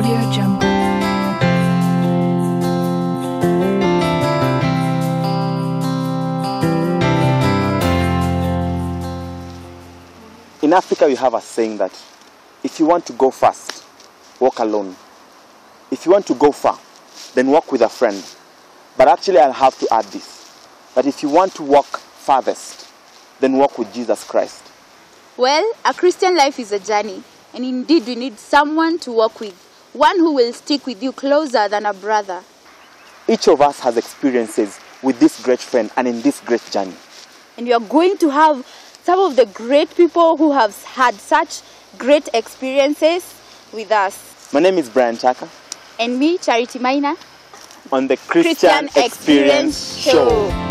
Audio Jungle. In Africa, we have a saying that if you want to go fast, walk alone. If you want to go far, then walk with a friend. But actually, I'll have to add this, that if you want to walk farthest, then walk with Jesus Christ. Well, a Christian life is a journey, and indeed we need someone to walk with, one who will stick with you closer than a brother. Each of us has experiences with this great friend and in this great journey. And we are going to have some of the great people who have had such great experiences with us. My name is Brian Chaka. And me, Charity Maina. On the Christian Experience Show.